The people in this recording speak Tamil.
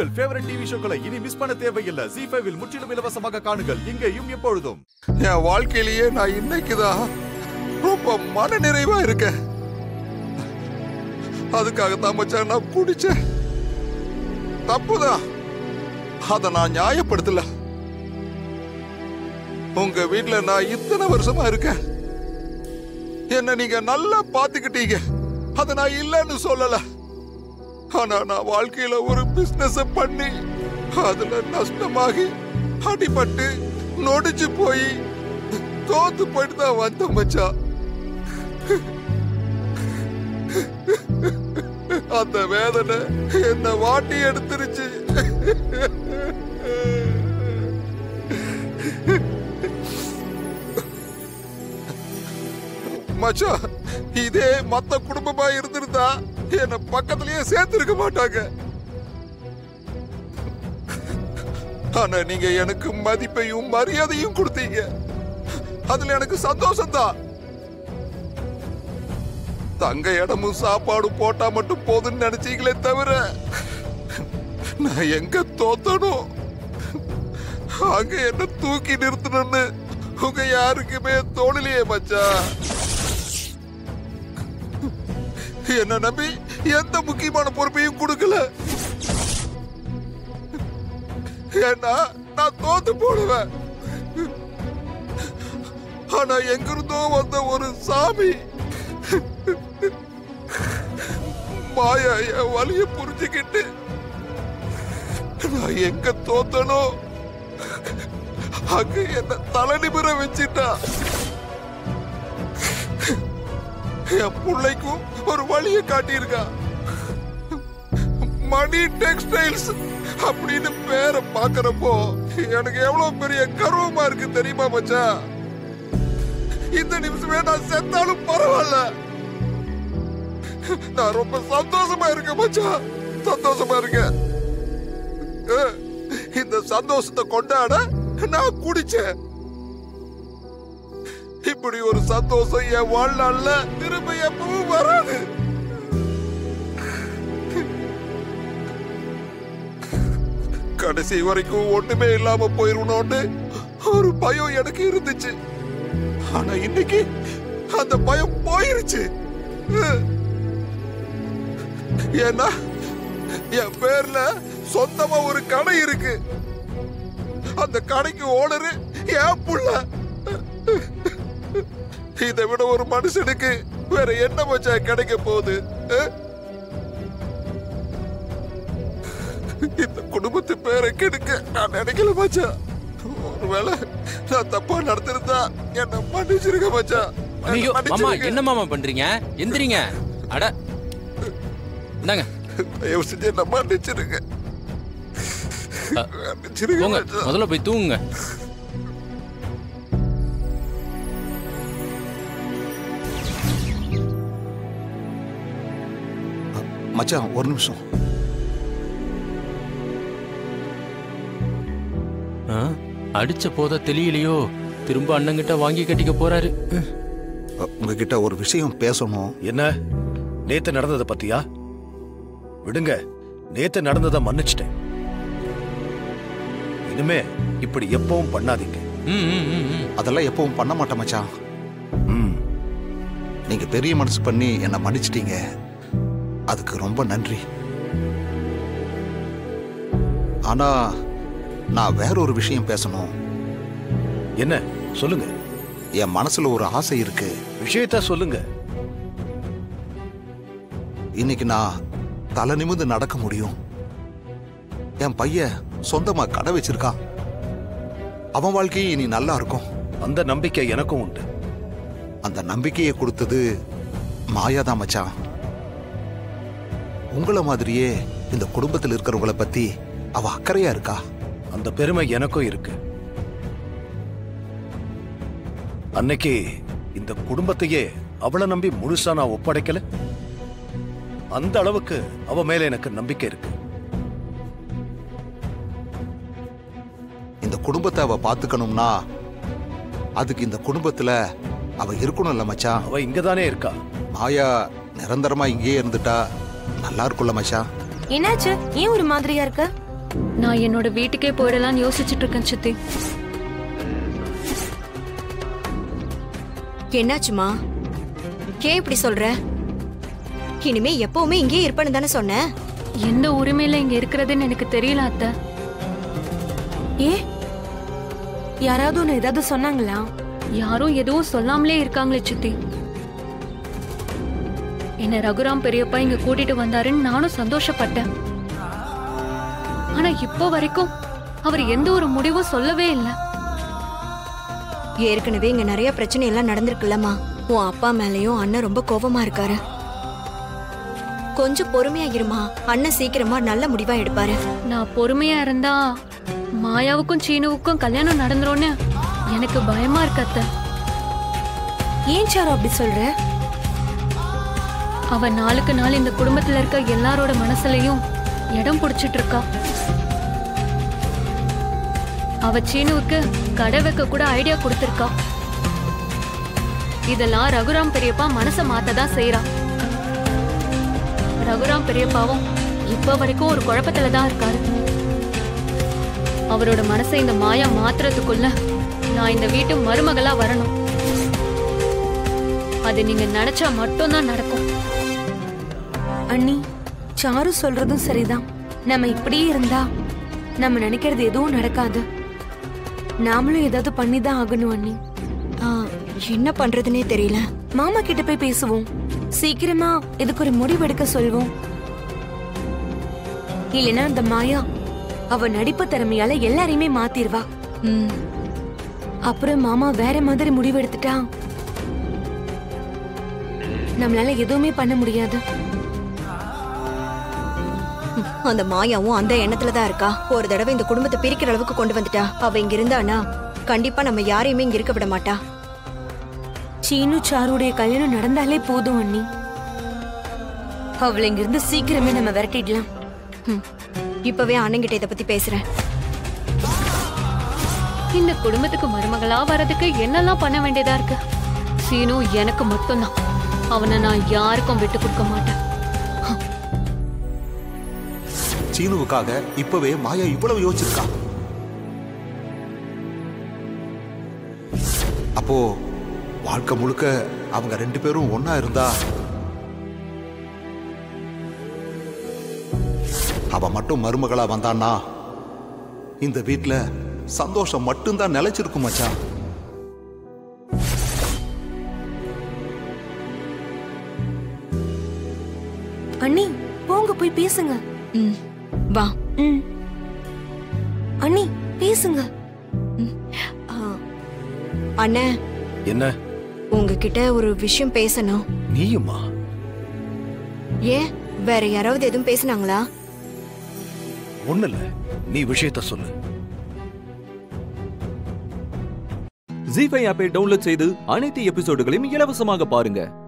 உங்கள் ஃபேவரட் டிவி ஷோக்களை இனி மிஸ் பண்ண தேவையில்லை. ஜீ5 இல் முற்றிலும் இலவசமாக காணுங்கள், இங்கேயும் எப்பொழுதும். என் வாழ்க்கையிலேயே நான் இன்னைக்குதான் ரொம்ப மன நிறைவா இருக்கேன். அதுக்காகத்தான் மச்சான் நான் குடிச்சேன். தப்புதான், அத நான் நியாயப்படுத்தல. உங்க வீட்டுல நான் இத்தனை வருஷமா இருக்கேன். என்ன நீங்க நல்லா பாத்துக்கிட்டீங்க, அத நான் இல்லைன்னு சொல்லல. ஆனா நான் வாழ்க்கையில ஒரு பிசினஸ் பண்ணி அதுல நஷ்டமாகி அடிபட்டு நொடிச்சு போய் தோத்து போயிட்டு தான் வந்தேன் மச்சான். அந்த வேதனை என்ன வாட்டி எடுத்துருச்சு. மச்சான், இதே மத்த குடும்பமா இருந்திருந்தா என்ன பக்கத்திலேயே சேர்த்திருக்க மாட்டாங்க. ஆனா நீங்க எனக்கு மதிப்பையும் மரியாதையும் கொடுத்தீங்க. அதுல எனக்கு சந்தோஷம் தான். தங்க இடமும் சாப்பாடும் போட்டா மட்டும் போதுன்னு நினைச்சீங்களே தவிர நான் எங்க தோத்தனும் அங்க என்ன தூக்கி நிறுத்தணும்னு உங்க யாருக்குமே தோணலையே மச்சான். என்ன நம்பி எந்த முக்கியமான பொறுப்பையும் கொடுக்கல. ஏன்னா நான் தோத்து போடுவேன். ஆனா எங்கிருந்தோ வந்த ஒரு சாமி மாயா என் வலிய புரிஞ்சுக்கிட்டு நான் எங்க தோத்தனோ அங்க என்ன தலை நிமிர வச்சிட்டா. என் பிள்ளைக்கும் ஒரு வழிய காட்டியிருக்கா. மணி டெக்ஸ்டைல்ஸ் அப்படின்னு பேரை பாக்குறப்போ எனக்கு எவ்வளவு பெரிய கர்வமா இருக்கு தெரியுமா மச்சான். இந்த நிமிஷமே நான் செத்தாலும் பரவாயில்ல. நான் ரொம்ப சந்தோஷமா இருக்கேன் மச்சான், சந்தோஷமா இருக்கேன். இந்த சந்தோஷத்தை கொண்டாட நான் குடிச்சேன். இப்படி ஒரு சந்தோஷம் என் வாழ்நாள்ல திரும்ப எப்பவும் வராது. கடைசி வரைக்கும் ஒண்ணுமே இல்லாம போயிருவோம்னு ஒரு பயம் எனக்கு இருந்துச்சு. ஆனா இன்னைக்கு அந்த பயம் போயிருச்சு. ஏன்னா என் பேர்ல சொந்தமா ஒரு கடை இருக்கு. அந்த கடைக்கு ஓனரு என் புள்ள. இதை விட ஒரு மனுஷனுக்கு வேற என்ன மச்சான் கிடைக்க போகுது? இந்த குடும்பத்து பேரை கெடுக்க நான் நினைக்கல மச்சான். ஒருவேளை நான் தப்பா நடத்திருந்தா என்ன மன்னிச்சிருக்க மச்சான். ஐயோ மாமா, என்ன மாமா பண்றீங்க? எந்திரிங்க. அட இந்தாங்க, தயவு செஞ்சு என்ன மன்னிச்சிருங்க. முதல்ல போய் தூங்குங்க. மச்சான் ஒரு நிமிஷம். அடிச்ச போத தெரியலையோ, திரும்ப அண்ணங்கிட்ட வாங்கி கட்டிக்க போறாரு. உங்ககிட்ட ஒரு விஷயம் பேசணும். என்ன? நேத்து நடந்ததை பத்தியா? விடுங்க, நேத்து நடந்ததை மன்னிச்சிட்டேன். இனிமே இப்படி எப்பவும் பண்ணாதீங்க. அதெல்லாம் எப்பவும் பண்ண மாட்டேன் மச்சான். நீங்க பெரிய மனசு பண்ணி என்ன மன்னிச்சிட்டீங்க, அதுக்கு ரொம்ப நன்றி. ஆனா நான் வேற ஒரு விஷயம் பேசணும். என்ன? சொல்லுங்க. என் மனசுல ஒரு ஆசை இருக்கு. விஷயத்த சொல்லுங்க. இன்னைக்கு நான் தலை நிமிர்ந்து நடக்க முடியும். என் பையன் சொந்தமா கடை வச்சிருக்கான். அவன் வாழ்க்கையும் இனி நல்லா இருக்கும். அந்த நம்பிக்கை எனக்கும் உண்டு. அந்த நம்பிக்கையை கொடுத்தது மாயாதான் மச்சான். உங்களை மாதிரியே இந்த குடும்பத்தில் இருக்கிறவங்களை பத்தி அவ அக்கறையா இருக்கா. அந்த பெருமை எனக்கும் இருக்கு. அன்னைக்கு இந்த குடும்பத்தையே அவளை நம்பி முழுசா நான் ஒப்படைக்கல. அந்த அளவுக்கு அவ மேல எனக்கு நம்பிக்கை இருக்கு. இந்த குடும்பத்தை அவ பாத்துக்கணும்னா அதுக்கு இந்த குடும்பத்துல அவ இருக்கணும்ல மச்சான். அவ இங்கதானே இருக்கா. மாயா நிரந்தரமா இங்கேயே இருந்துட்டா நல்லா இருக்கும்ல மச்சான். என்னாச்சு? ஏன் ஒரு மாதிரியா இருக்க? நான் என்னோட வீட்டுக்கே போயிடலாம்னு யோசிச்சுட்டு இருக்கேன் சித்தி. என்னாச்சுமா? ஏன் இப்படி சொல்ற? இனிமே எப்பவுமே இங்கே இருப்பேன்னு தானே சொன்ன? எந்த உரிமையில இங்க இருக்கிறதுன்னு எனக்கு தெரியல அத்தை. ஏ, யாராவது ஒன்னு ஏதாவது சொன்னாங்களா? யாரும் எதுவும் சொல்லாமலே இருக்காங்களே சித்தி. என்ன ரகுராம் பெரியப்பா இங்க கூட்டிட்டு வந்தாருன்னு நானும் சந்தோஷப்பட்டேன். ஆனா இப்போ வரைக்கும் அவர் எந்த ஒரு முடிவும் சொல்லவே இல்லை. ஏற்கனவே இங்க நிறைய பிரச்சனை எல்லாம் நடந்திருக்குல்லம்மா. உன் அப்பா மேலயும் அண்ணன் ரொம்ப கோபமா இருக்காரு. கொஞ்சம் பொறுமையா இருமா, அண்ணன் சீக்கிரமா நல்ல முடிவா எடுப்பாரு. நான் பொறுமையா இருந்தா மாயாவுக்கும் சீனுவுக்கும் கல்யாணம் நடந்துரும்னு எனக்கு பயமா இருக்கு அத்தை. ஏன் சாரு அப்படி சொல்ற? அவ நாளுக்கு நாள் இந்த குடும்பத்துல இருக்க எல்லாரோட மனசுலயும் இடம் பிடிச்சிட்டு இருக்கா. அவ சீனுவுக்கு கடை வைக்க கூட ஐடியா கொடுத்திருக்கா. இதெல்லாம் ரகுராம் பெரியப்பா மனச மாத்ததான் செய்யறான். ரகுராம் பெரியப்பாவும் இப்ப வரைக்கும் ஒரு குழப்பத்துலதான் இருக்காரு. அவரோட மனசை இந்த மாயா மாத்துறதுக்குள்ள நான் இந்த வீட்டு மருமகளா வரணும். அது நீங்க நினைச்சா மட்டும்தான் நடக்கும். அண்ணி, சாரு சொல்றதும் சரிதான். நம்ம இப்படியே இருந்தா நம்ம நினைக்கிறது எதுவும் நடக்காது. நாமளும் ஏதாவது பண்ணிதான் ஆகணும் அண்ணி. என்ன பண்றதுன்னே தெரியல. மாமா கிட்ட போய் பேசுவோம். சீக்கிரமா இதுக்கு ஒரு முடிவெடுக்க சொல்வோம். இல்லைன்னா அந்த மாயா அவ நடிப்பு திறமையால எல்லாரையுமே மாத்திருவா. அப்புறம் மாமா வேற மாதிரி முடிவெடுத்துட்டா நம்மளால எதுவுமே பண்ண முடியாது. அந்த மாயாவும் அந்த எண்ணத்துலதான் இருக்கா. ஒரு தடவை இந்த குடும்பத்தை பிரிக்கிற அளவுக்கு கொண்டு வந்துட்டா. அவ இங்க இருந்தானா கண்டிப்பா நம்ம யாரையுமே இங்க இருக்க விட மாட்டா. சீனு சாருடைய கல்யாணம் நடந்தாலே போதும் அண்ணி. அவளை இங்கிருந்து சீக்கிரமே நம்ம விரட்டிடலாம். இப்பவே அண்ணங்கிட்ட இதை பத்தி பேசுறேன். இந்த குடும்பத்துக்கு மருமகளா வரதுக்கு என்னெல்லாம் பண்ண வேண்டியதா இருக்கு. சீனு எனக்கு மட்டும்தான். அவனை நான் யாருக்கும் விட்டு கொடுக்க மாட்டேன். சீனுவுக்காக இப்பவே மாயா இவ்வளவு யோசிச்சிருக்கா. அப்போ வாழ்க்கை முழுக்க அவங்க 2 பேரும் ஒன்னா இருந்தா அவ மட்டும் மருமகளா வந்தான்னா இந்த வீட்டுல சந்தோஷம் மட்டும்தான் நிலைச்சிருக்கும் மச்சான். அண்ணி, போங்க போய் பேசுங்க. வா. அண்ணி, பேசுங்க. அண்ணே, என்ன? உங்ககிட்ட ஒரு விஷயம் பேசணும். நீயுமா? ஏன், வேற யாராவது எதுவும் பேசினாங்களா? ஒண்ணுல, நீ விஷயத்த சொல்லு. ஜீ5 ஆப்பை டவுன்லோட் செய்து அனைத்து எபிசோடுகளையும் இலவசமாக பாருங்க.